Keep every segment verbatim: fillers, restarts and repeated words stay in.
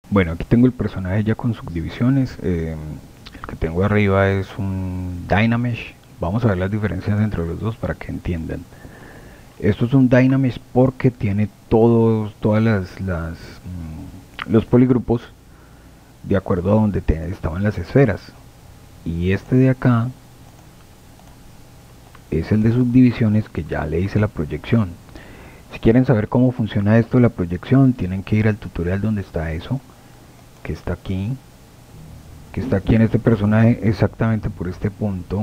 Bueno, aquí tengo el personaje ya con subdivisiones. Eh, el que tengo arriba es un Dynamesh. Vamos a ver las diferencias entre los dos para que entiendan. Esto es un Dynamesh porque tiene todos, todas las, las mm, los poligrupos de acuerdo a donde te, estaban las esferas. Y este de acá es el de subdivisiones que ya le hice la proyección. Si quieren saber cómo funciona esto de la proyección, tienen que ir al tutorial donde está eso, que está aquí, que está aquí en este personaje exactamente por este punto.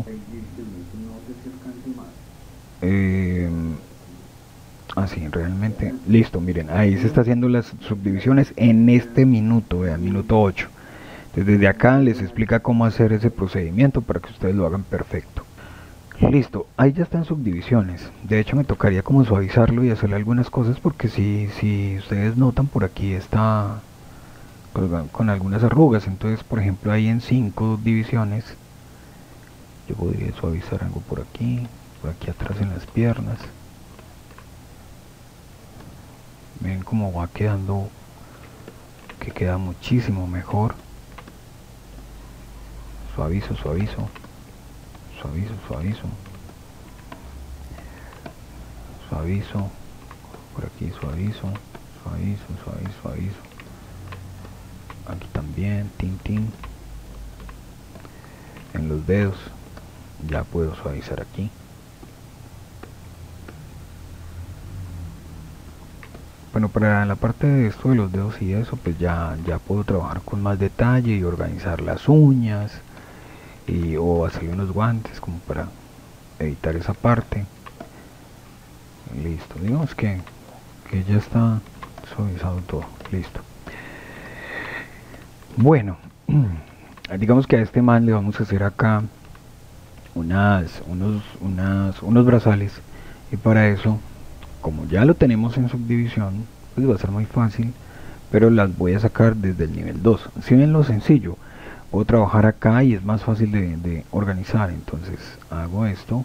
Eh, así, realmente, listo, miren, ahí se está haciendo las subdivisiones en este minuto, vean, minuto ocho. Entonces, desde acá les explica cómo hacer ese procedimiento para que ustedes lo hagan perfecto. Listo, ahí ya están subdivisiones. De hecho me tocaría como suavizarlo y hacerle algunas cosas porque si, si ustedes notan por aquí está con, con algunas arrugas. Entonces por ejemplo ahí en cinco divisiones yo podría suavizar algo por aquí, por aquí atrás en las piernas. Ven cómo va quedando, que queda muchísimo mejor. Suavizo, suavizo, suavizo, suavizo, suavizo, por aquí suavizo, suavizo, suavizo, suavizo. Aquí también, tin, tin. En los dedos ya puedo suavizar aquí. Bueno, para la parte de esto de los dedos y eso, pues ya, ya puedo trabajar con más detalle y organizar las uñas y, o hacerle unos guantes como para editar esa parte. Listo, digamos que, que ya está suavizado todo, listo. Bueno, digamos que a este man le vamos a hacer acá unas, unos, unas, unos brazales y para eso, como ya lo tenemos en subdivisión, pues va a ser muy fácil, pero las voy a sacar desde el nivel dos. Si ven lo sencillo, puedo trabajar acá y es más fácil de, de organizar. Entonces hago esto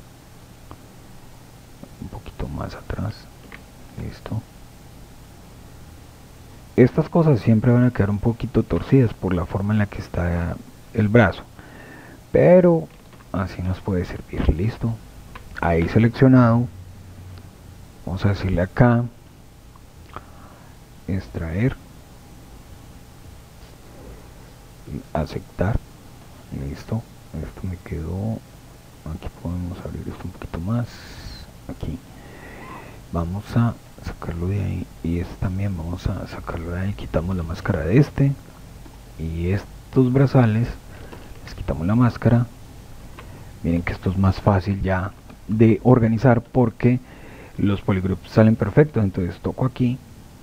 un poquito más atrás, listo. Estas cosas siempre van a quedar un poquito torcidas por la forma en la que está el brazo, pero así nos puede servir, listo. Ahí seleccionado, vamos a decirle acá extraer, aceptar, listo. Esto me quedó, aquí podemos abrir esto un poquito más, aquí vamos a sacarlo de ahí y este también vamos a sacarlo de ahí. Quitamos la máscara de este y estos brazales les quitamos la máscara. Miren que esto es más fácil ya de organizar porque los polygroups salen perfectos. Entonces toco aquí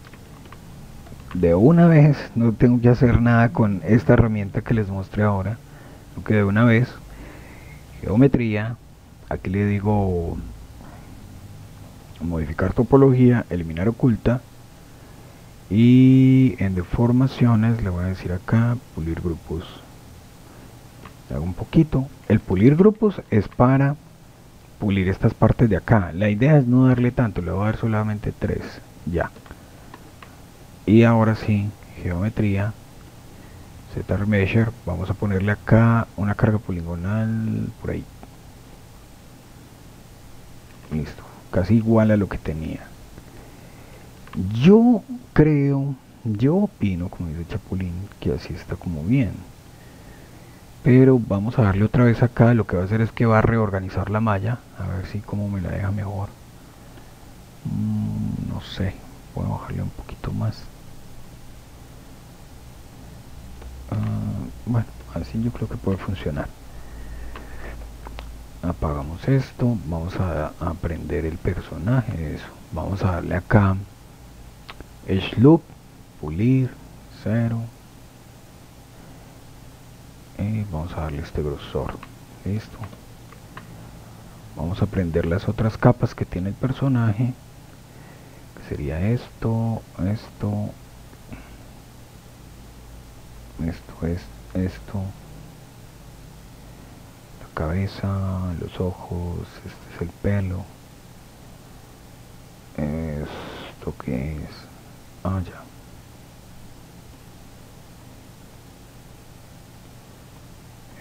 de una vez, no tengo que hacer nada con esta herramienta que les mostré ahora, lo que de una vez geometría, aquí le digo modificar topología, eliminar oculta y en deformaciones le voy a decir acá pulir grupos. Le hago un poquito. El pulir grupos es para pulir estas partes de acá. La idea es no darle tanto, le voy a dar solamente tres, ya. Y ahora sí, geometría, Z-Remesher, vamos a ponerle acá una carga poligonal por ahí. Listo, casi igual a lo que tenía. Yo creo, yo opino, como dice Chapulín, que así está como bien. Pero vamos a darle otra vez acá, lo que va a hacer es que va a reorganizar la malla, a ver si como me la deja mejor. Mm, no sé, voy a bajarle un poquito más. Uh, bueno, así yo creo que puede funcionar. Apagamos esto, vamos a aprender el personaje, eso. Vamos a darle acá Edge Loop, pulir, cero. Y vamos a darle este grosor, listo. Vamos a aprender las otras capas que tiene el personaje, que sería esto, esto, esto es esto, la cabeza, los ojos, este es el pelo, esto que es, ah ya,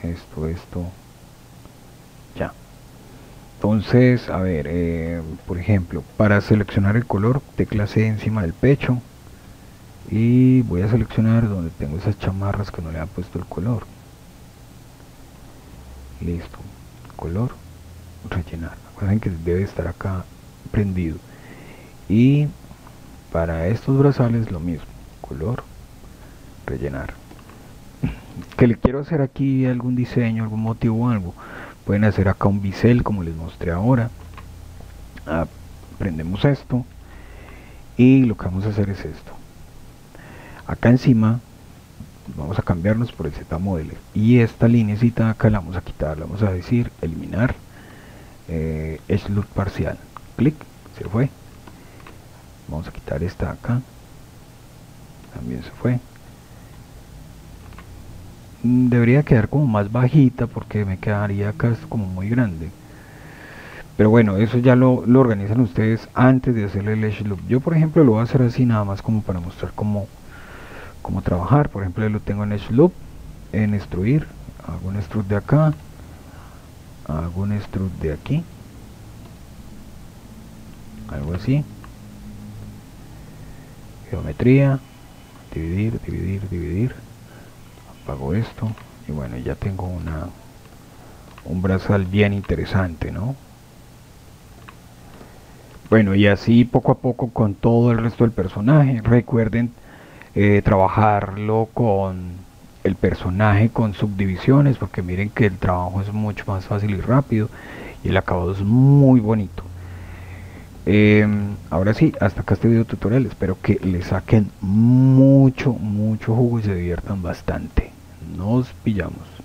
esto, esto, ya. Entonces, a ver, eh, por ejemplo, para seleccionar el color, tecla C encima del pecho y voy a seleccionar donde tengo esas chamarras que no le ha puesto el color. Listo, color, rellenar. Recuerden que debe estar acá prendido. Y para estos brazales lo mismo, color, rellenar. Que le quiero hacer aquí algún diseño, algún motivo o algo, pueden hacer acá un bisel como les mostré ahora. Ah, prendemos esto y lo que vamos a hacer es esto. Acá encima vamos a cambiarnos por el Z Modeler y esta linecita acá la vamos a quitar, la vamos a decir eliminar eh, Edge Loop parcial, clic, se fue. Vamos a quitar esta acá, también se fue. Debería quedar como más bajita porque me quedaría acá como muy grande, pero bueno, eso ya lo, lo organizan ustedes antes de hacerle el Edge Loop. Yo por ejemplo lo voy a hacer así nada más como para mostrar cómo, cómo trabajar. Por ejemplo, lo tengo en Edge Loop, en extruir, hago un extrude de acá, hago un extrude de aquí, algo así, geometría, dividir, dividir, dividir, apago esto y bueno, ya tengo una un brazal bien interesante, ¿no? Bueno, y así poco a poco con todo el resto del personaje. Recuerden eh, trabajarlo con el personaje con subdivisiones, porque miren que el trabajo es mucho más fácil y rápido y el acabado es muy bonito. Eh, ahora sí, hasta acá este video tutorial. Espero que le saquen mucho, mucho jugo y se diviertan bastante. Nos pillamos.